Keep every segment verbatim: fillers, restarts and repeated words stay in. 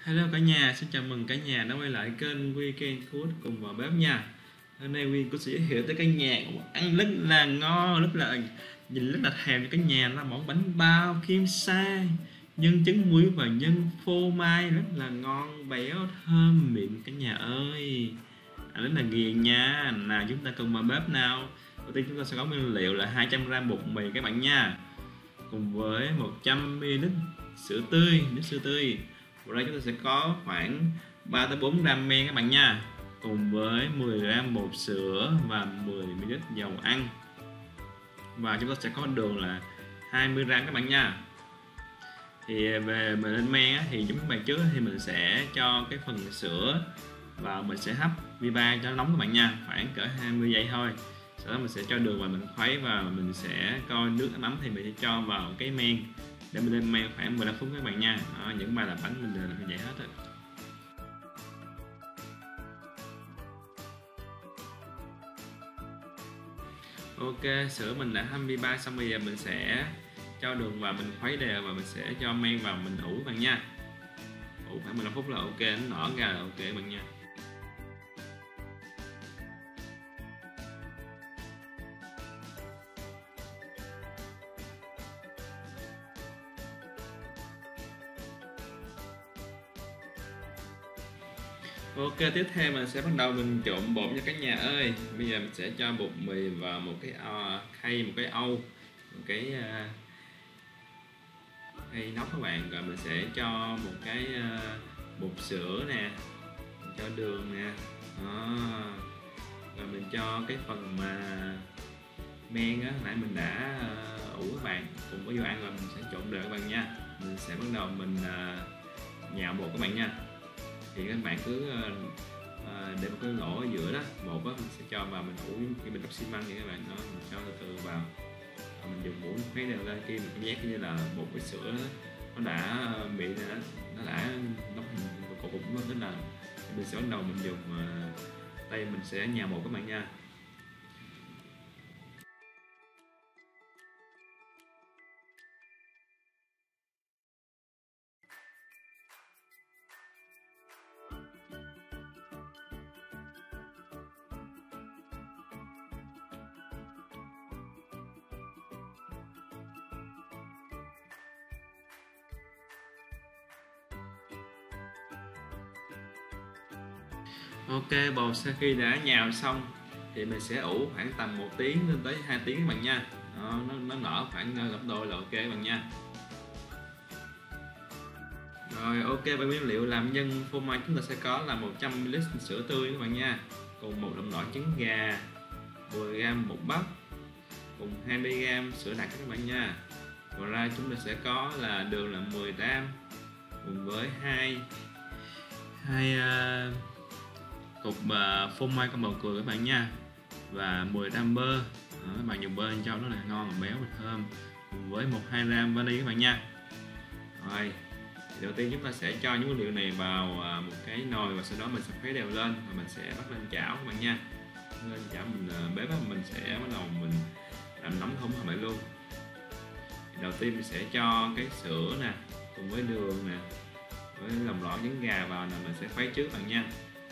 Hello cả nhà, xin chào mừng cả nhà đã quay lại kênh Weekend Food cùng vào bếp nha. Hôm nay Weekend cũng sẽ giới thiệu tới cả nhà một món ăn rất là ngon, rất là nhìn rất là thèm cho cả nhà, là món bánh bao kim sa, nhân trứng muối và nhân phô mai rất là ngon, béo, thơm miệng cả nhà ơi. À, rất là ghiền nha. Nào chúng ta cùng vào bếp nào. Đầu tiên chúng ta sẽ có nguyên liệu là hai trăm gam bột mì các bạn nha, cùng với một trăm mi li lít sữa tươi, nước sữa tươi. Ở đây chúng ta sẽ có khoảng ba tới bốn gram men các bạn nha, cùng với mười gram bột sữa và mười mi li lít dầu ăn. Và chúng ta sẽ có đường là hai mươi gram các bạn nha. Thì về mình lên men á, thì chúng các bạn trước thì mình sẽ cho cái phần sữa và mình sẽ hấp vi ba cho nó nóng các bạn nha, khoảng cỡ hai mươi giây thôi. Sau đó mình sẽ cho đường và mình khuấy, và mình sẽ coi nước ấm thì mình sẽ cho vào cái men để mình lên men khoảng mười lăm phút các bạn nha. Đó, những bài làm bánh mình đều làm như vậy hết rồi. Ok, sữa mình đã hâm vi ba xong, bây giờ mình sẽ cho đường vào, mình khuấy đều và mình sẽ cho men vào, mình ủ các bạn nha. Ủ khoảng mười lăm phút là ok, nó nở ra là ok các bạn nha. Ok, tiếp theo mình sẽ bắt đầu mình trộn bột cho cả nhà ơi. Bây giờ mình sẽ cho bột mì vào một cái uh, khay, một cái âu, một cái uh, khay nóng các bạn. Rồi mình sẽ cho một cái uh, bột sữa nè, cho đường nè. Đó. Rồi mình cho cái phần mà men á, nãy mình đã uh, ủ các bạn, cùng với dầu ăn, rồi mình sẽ trộn đều các bạn nha. Mình sẽ bắt đầu mình uh, nhào bột các bạn nha. Thì các bạn cứ uh, để một cái lỗ ở giữa đó, bột đó mình sẽ cho vào, mình ủ khi mình đắp xi măng thì các bạn, nó mình cho từ từ vào, và mình dùng muỗng khuấy đều lên. Khi mình cảm giác như là bột với sữa đó, nó đã bị nó, nó đã nóng hình cục cục, tức là mình sẽ bắt đầu mình dùng uh, tay mình sẽ nhào bột các bạn nha. Ok, bột sau khi đã nhào xong thì mình sẽ ủ khoảng tầm một tiếng đến tới hai tiếng các bạn nha. Đó, nó, nó nở khoảng gấp đôi là ok các bạn nha. Rồi ok, và nguyên liệu làm nhân phô mai chúng ta sẽ có là một trăm mi li lít sữa tươi các bạn nha, cùng một đồng lõi trứng gà, mười gram bột bắp, cùng hai mươi gram sữa đặc các bạn nha. Ngoài ra chúng ta sẽ có là đường là mười gram, cùng với hai hai uh, cục uh, phô mai con bầu cười các bạn nha, và mười gram bơ. Đó, các bạn dùng bơ cho nó là ngon và béo và thơm, cùng với một hai gram vani các bạn nha. Rồi, đầu tiên chúng ta sẽ cho những nguyên liệu này vào uh, một cái nồi, và sau đó mình sẽ khuấy đều lên và mình sẽ bắt lên chảo các bạn nha. Lên chảo mình uh, bếp á, mình sẽ bắt đầu mình làm nóng không hả bạn luôn. Đầu tiên mình sẽ cho cái sữa nè, cùng với đường nè, với lòng lõi trứng gà vào, là mình sẽ khuấy trước bạn nha.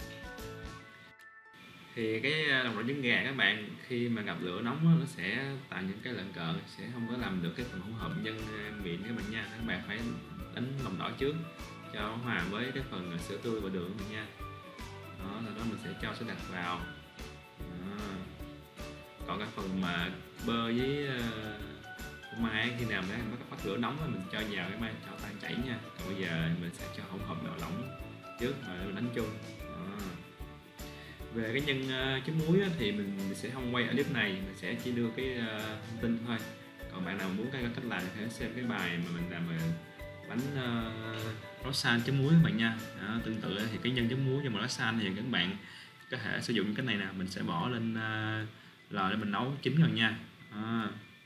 Thì cái lòng lõi trứng gà các bạn, khi mà gặp lửa nóng đó, nó sẽ tạo những cái lợn cợn, sẽ không có làm được cái phần hỗn hợp nhân mịn các bạn nha. Các bạn phải đánh lòng đỏ trước cho nó hòa với cái phần sữa tươi và đường các bạn nha. Đó, sau đó mình sẽ cho sữa đặc vào. Đó. Còn cái phần mà bơ với phô mai khi nào để bắt bắt lửa nóng mình cho vào cái mai cho tan chảy nha. Còn bây giờ mình sẽ cho hỗn hợp nào lỏng trước rồi mình đánh chung. Đó. Về cái nhân uh, trứng muối á, thì mình sẽ không quay ở clip này, mình sẽ chỉ đưa cái uh, thông tin thôi. Còn bạn nào muốn cái cách làm thì hãy xem cái bài mà mình làm về bánh uh, croissant trứng muối các bạn nha. Đó, tương tự thì cái nhân trứng muối cho mà croissant thì các bạn có thể sử dụng cái này nè, mình sẽ bỏ lên uh, lò để mình nấu chín rồi nha. Đó.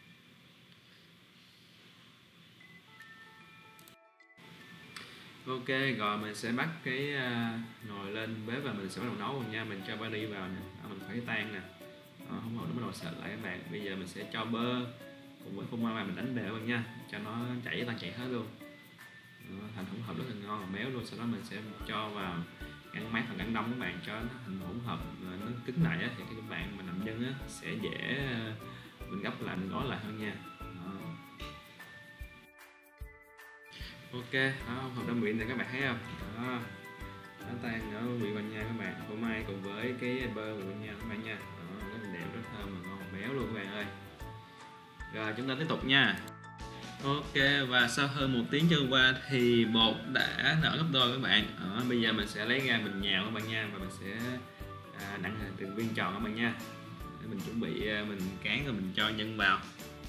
Ok, rồi mình sẽ bắt cái uh, nồi lên bếp và mình sẽ bắt đầu nấu rồi nha. Mình cho vani vào nè, mình khuấy tan nè. Đó, không nó bắt đầu sệt lại các bạn. Bây giờ mình sẽ cho bơ cùng với phô mai mình đánh đều nha, cho nó chảy tan chảy hết luôn. Đó, thành hỗn hợp rất là ngon và béo luôn. Sau đó mình sẽ cho vào ngăn mát hoặc ngăn đông các bạn, cho nó thành hỗn hợp nó cứng lại á, thì các bạn mà làm nhân á sẽ dễ mình gấp lại, mình gói lại hơn nha. Đó. Ok, đó, hỗn hợp đã quyện này các bạn thấy không? Đó, nó tan nó vị qua nha các bạn, phô mai cùng với cái bơ quyện nha các bạn nha. Đó, rất là đẹp, rất thơm và ngon béo luôn các bạn ơi. Rồi chúng ta tiếp tục nha. Ok, và sau hơn một tiếng trôi qua thì bột đã nở gấp đôi các bạn. Đó, bây giờ mình sẽ lấy ra mình nhào các bạn nha, và mình sẽ à, nặn thành từng viên tròn các bạn nha. Để mình chuẩn bị mình cán rồi mình cho nhân vào.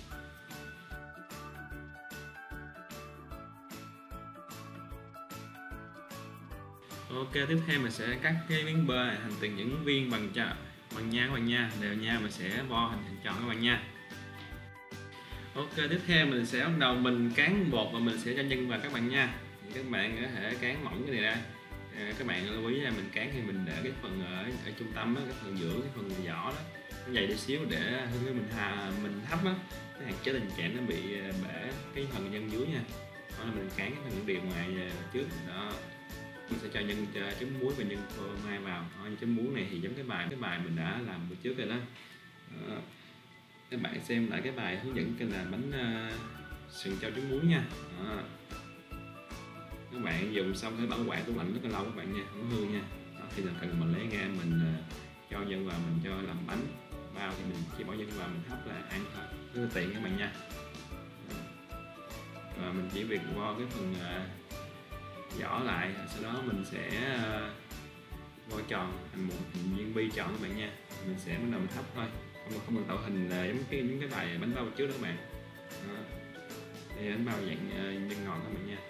Ok, tiếp theo mình sẽ cắt cái miếng bơ này thành từng những viên bằng chà, bằng nha các bạn nha, đều nha, mình sẽ vo thành hình tròn các bạn nha. Ok, tiếp theo mình sẽ bắt đầu mình cán bột và mình sẽ cho nhân vào các bạn nha. Thì các bạn có thể cán mỏng cái này ra. À, các bạn lưu ý là mình cán thì mình để cái phần ở, ở trung tâm đó, cái phần giữa, cái phần vỏ đó nó dày đi xíu để khi mình hà mình hấp á, cái hạn chế tình trạng nó bị bể cái phần nhân dưới nha. Đó là mình cán cái phần điều ngoài trước đó. Mình sẽ cho nhân trứng muối và nhân phô mai vào. Đó, trứng muối này thì giống cái bài cái bài mình đã làm bữa trước rồi đó. Đó. Các bạn xem lại cái bài hướng dẫn cái là bánh uh, sườn trâu trứng muối nha. Đó. Các bạn dùng xong cái bảo quản tủ lạnh rất là lâu các bạn nha, không hư nha. Đó, khi nào cần mình lấy ra mình uh, cho nhân vào, mình cho làm bánh bao thì mình chỉ bỏ nhân vào mình hấp là ăn thôi, rất là tiện các bạn nha. Đó. Và mình chỉ việc vo cái phần uh, vỏ lại, sau đó mình sẽ uh, vo tròn thành một hình viên bi tròn các bạn nha. Mình sẽ bắt đầu mình hấp thôi, không không cần tạo hình là giống cái những cái bài bánh bao trước đó các bạn. Đó. Đây bánh bao dạng uh, nhân ngọt các bạn nha.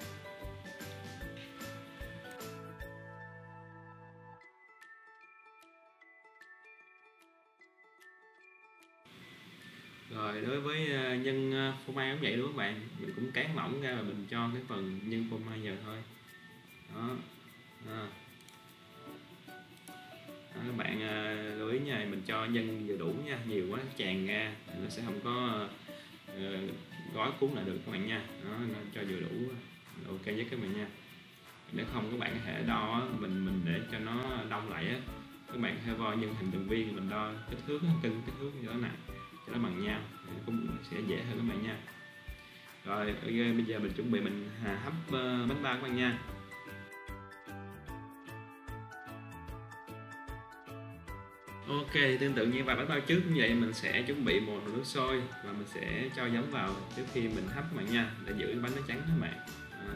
Rồi đối với uh, nhân uh, phô mai cũng vậy đúng không các bạn, mình cũng cán mỏng ra và mình cho cái phần nhân phô mai vào thôi. Đó. Đó. Đó, các bạn uh, lưu ý nha, mình cho nhân vừa đủ nha, nhiều quá tràn ra nó sẽ không có uh, gói cuốn lại được các bạn nha. Đó, nó cho vừa đủ ok với các bạn nha. Nếu không các bạn có thể đo mình mình để cho nó đông lại á, các bạn hay vo nhân thành từng viên, mình đo kích thước cân kích thước cho nó nè, cho nó bằng nhau cũng sẽ dễ hơn các bạn nha. Rồi okay, bây giờ mình chuẩn bị mình hấp uh, bánh bao các bạn nha. Ok, tương tự như bài bánh bao trước như vậy, mình sẽ chuẩn bị một nồi nước sôi và mình sẽ cho giấm vào trước khi mình hấp các bạn nha, để giữ cái bánh nó trắng các bạn. Đó.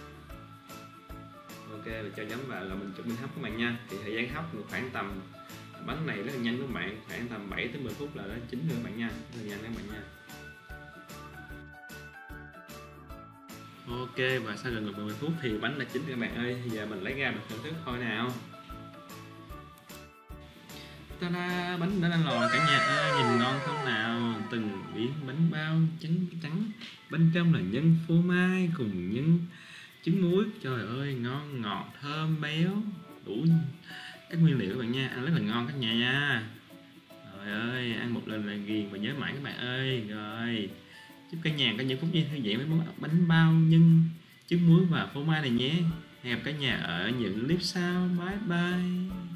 Ok, mình cho giấm vào là mình chuẩn bị hấp các bạn nha. Thì thời gian hấp khoảng tầm, bánh này rất là nhanh các bạn, khoảng tầm bảy tới mười phút là nó chín rồi các bạn nha, rất là nhanh các bạn nha. Ok, và sau gần mười phút thì bánh đã chín các bạn ơi. Giờ mình lấy ra mình thưởng thức thôi nào. Ta-da, bánh đã lên lò cả nhà ơi, nhìn ngon không nào. Từng miếng bánh bao trắng trắng, bên trong là nhân phô mai cùng nhân trứng muối, trời ơi ngon ngọt thơm béo, đủ các nguyên liệu các bạn nha, ăn rất là ngon các nhà nha. Trời ơi, ăn một lần là ghiền và nhớ mãi các bạn ơi. Rồi chúc cả nhà có những phút giây thư giãn với món bánh bao nhân trứng muối và phô mai này nhé. Hẹn gặp cả nhà ở những clip sau, bye bye.